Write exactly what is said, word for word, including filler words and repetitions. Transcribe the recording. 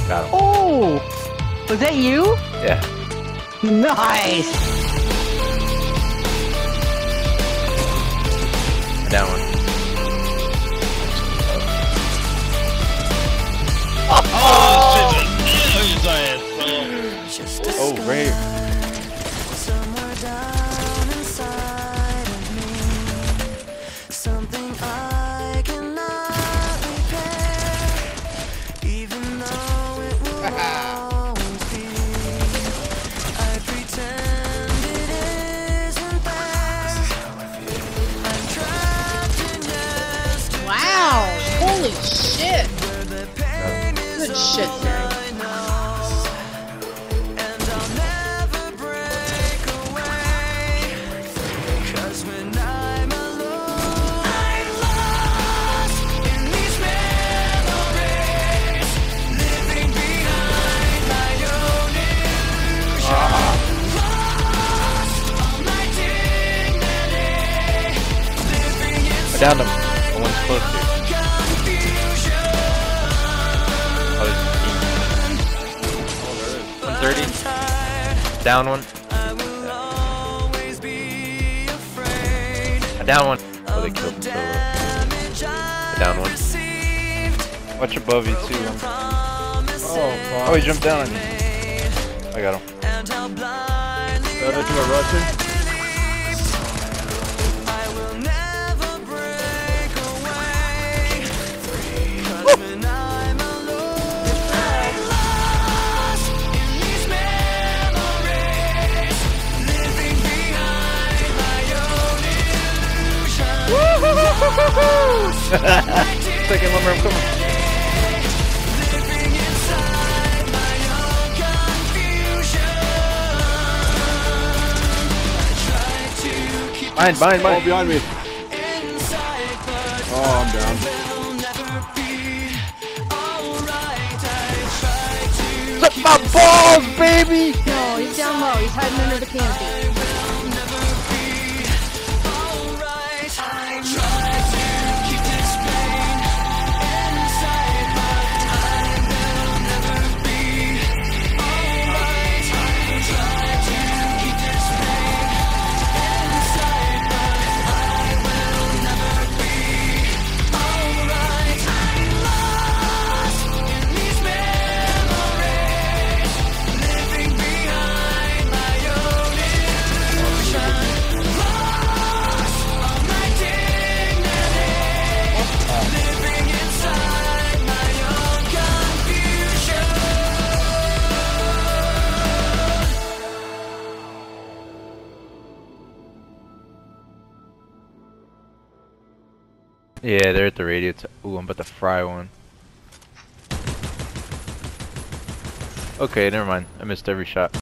Got him. Oh! Was that you? Yeah. Nice! Down one. Oh, oh shit! Oh, right. Somewhere down inside of me, something I cannot repair, even though it will always be. I pretend it isn't there. I'm trapped in yesterday. Wow! Holy shit! Good shit, Terry. I downed him. The one's close to. one thirty. Down one. I down one. Oh, they killed him. I down one. Watch above you too. Oh, oh, he jumped down on you. I got him. Uh, that's my Russian. Second lumber, I'm coming. Behind, behind, behind. Oh, behind me. Oh, I'm down. Flip my balls, baby! No, he's down low. He's hiding under the canopy. Yeah, they're at the radio. T Ooh, I'm about to fry one. Okay, never mind. I missed every shot.